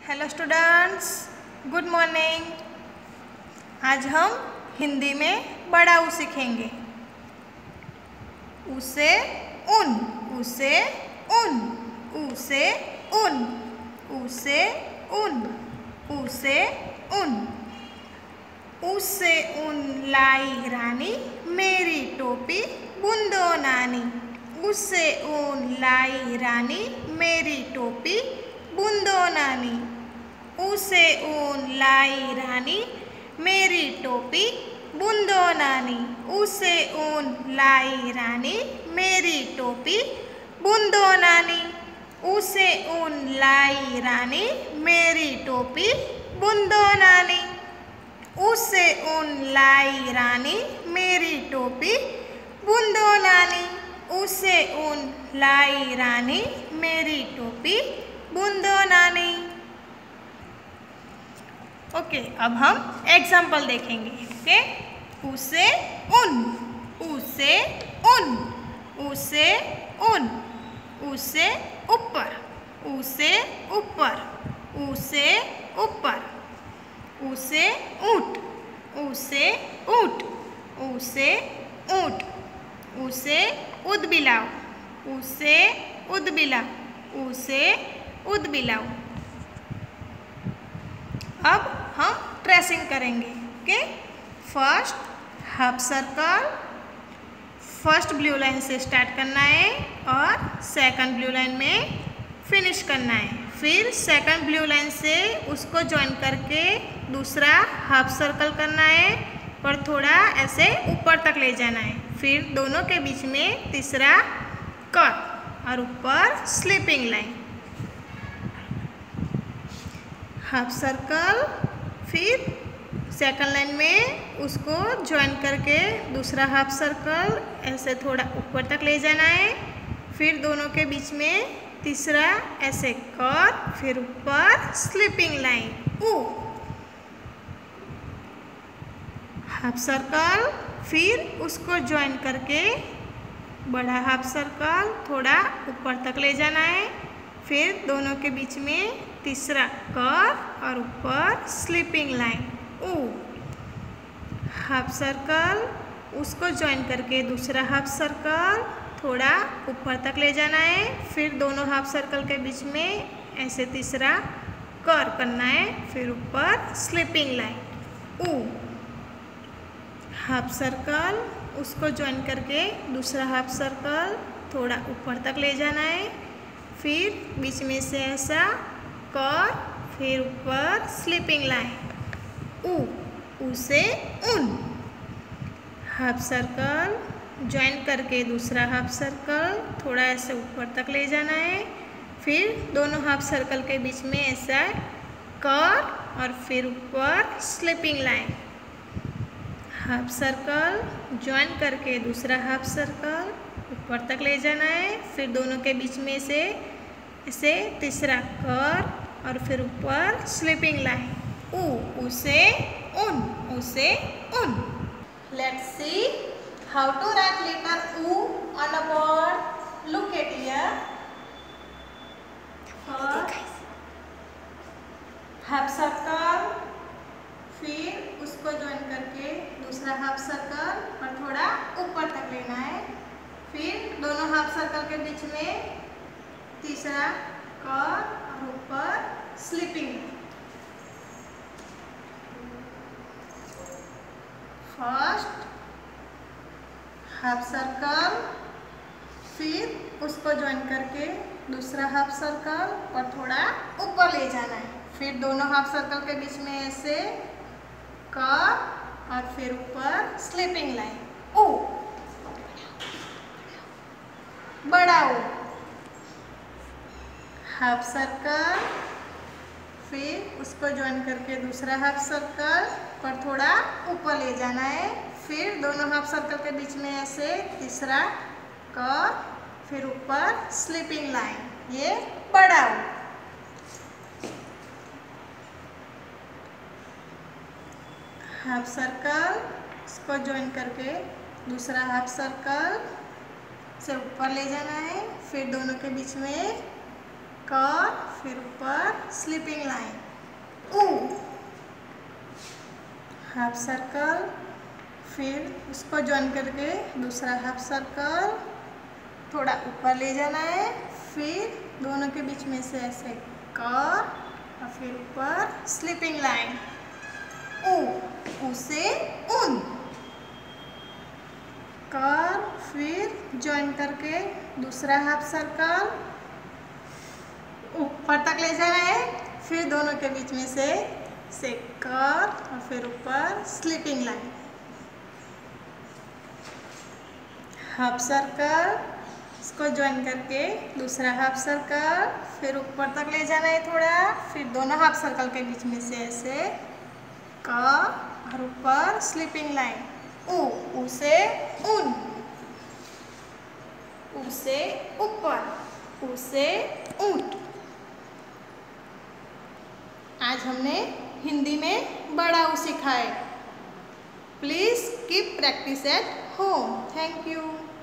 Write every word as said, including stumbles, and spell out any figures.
Hello students, good morning. आज हम हिंदी में बड़ा ऊ सीखेंगे। उसे उन, उसे उन, उसे उन, उसे उन, उसे उन। उसे उन लाई रानी मेरी टोपी बूंदो नानी। उसे उन लाई रानी मेरी टोपी बूंदो नानी। उसे ऊन लाई रानी मेरी टोपी बूंदो नानी। उसे ऊन लाई रानी मेरी टोपी बूंदो नानी। उसे ऊन लाई रानी मेरी टोपी बूंदो नानी। उसे ऊन लाई रानी मेरी टोपी बूंदो नानी। उसे ऊन लाई रानी मेरी टोपी बूंदो नानी। ओके okay, अब हम एग्जाम्पल देखेंगे। Okay okay? उसे उन, उसे उन, उसे उन, उसे ऊपर, उसे ऊपर, उसे ऊपर, उसे ऊंट, उसे ऊंट, उसे ऊंट, उसे उदबिलाव, उसे उदबिलाव, उसे उदबिलाव। अब हम ट्रेसिंग करेंगे। Okay, first half circle, first blue line से स्टार्ट करना है और सेकंड ब्लू लाइन में फिनिश करना है। फिर सेकंड ब्लू लाइन से उसको ज्वाइन करके दूसरा हाफ सर्कल करना है और थोड़ा ऐसे ऊपर तक ले जाना है। फिर दोनों के बीच में तीसरा कट और ऊपर स्लीपिंग लाइन, हाफ सर्कल। फिर सेकंड लाइन में उसको ज्वाइन करके दूसरा हाफ सर्कल ऐसे थोड़ा ऊपर तक ले जाना है। फिर दोनों के बीच में तीसरा ऐसे कर, फिर ऊपर स्लीपिंग लाइन ऊ, हाफ सर्कल। फिर उसको ज्वाइन करके बड़ा हाफ सर्कल थोड़ा ऊपर तक ले जाना है। फिर दोनों के बीच में तीसरा कर और ऊपर स्लीपिंग लाइन ऊ, हाफ सर्कल। उसको ज्वाइन करके दूसरा हाफ सर्कल थोड़ा ऊपर तक ले जाना है। फिर दोनों हाफ सर्कल के बीच में ऐसे तीसरा कर करना है। फिर ऊपर स्लीपिंग लाइन ऊ, हाफ सर्कल। उसको ज्वाइन करके दूसरा हाफ सर्कल थोड़ा ऊपर तक ले जाना है। फिर बीच में से ऐसा कर, फिर ऊपर स्लीपिंग लाइन ऊ, उसे उन, हाफ सर्कल। ज्वाइन करके दूसरा हाफ सर्कल थोड़ा ऐसे ऊपर तक ले जाना है। फिर दोनों हाफ सर्कल के बीच में ऐसा कर और फिर ऊपर sleeping line, half circle. Join करके दूसरा हाफ सर्कल ऊपर तक ले जाना है। फिर दोनों के बीच में से ऐसे तीसरा कर और फिर ऊपर स्लीपिंग लाइन ऊ, उसे उन, उसे उन। Let's see how to write letter uh on a board. Look at here. Half circle, फिर उसको ज्वाइन करके दूसरा हाफ सर्कल और थोड़ा ऊपर तक लेना है। फिर दोनों हाफ सर्कल के बीच में तीसरा कर और ऊपर स्लीपिंग। फर्स्ट हाफ सर्कल, फिर उसको ज्वाइन करके दूसरा हाफ सर्कल और थोड़ा ऊपर ले जाना है। फिर दोनों हाफ सर्कल के बीच में ऐसे कर और फिर ऊपर स्लीपिंग लाइन ऊ, बड़ा ऊ, हाफ सर्कल। फिर उसको ज्वाइन करके दूसरा हाफ सर्कल पर थोड़ा ऊपर ले जाना है। फिर दोनों हाफ सर्कल के बीच में ऐसे तीसरा कर, फिर ऊपर स्लीपिंग लाइन, ये बड़ा ऊ। हाफ सर्कल, इसको ज्वाइन करके दूसरा हाफ सर्कल से ऊपर ले जाना है। फिर दोनों के बीच में कर, फिर ऊपर स्लीपिंग लाइन, ऊ हाफ सर्कल, फिर उसको ज्वाइन करके दूसरा हाफ सर्कल थोड़ा ऊपर ले जाना है, फिर दोनों के बीच में से ऐसे कर और फिर ऊपर स्लीपिंग लाइन, ऊ ऊ से उन, कर फिर ज्वाइन करके दूसरा हाफ सर्कल ऊपर तक ले जाना है, फिर दोनों के बीच में से से कर और फिर ऊपर स्लीपिंग लाइन, हाफ सर्कल, इसको ज्वाइन करके दूसरा हाफ सर्कल फिर ऊपर तक ले जाना है थोड़ा, फिर दोनों हाफ सर्कल के बीच में से ऐसे कर और ऊपर स्लीपिंग लाइन, ऊ ऊ से उन, ऊ से ऊपर, ऊ से ऊंट। आज हमने हिंदी में बड़ा ऊ सीखा है। Please keep practice at home. Thank you.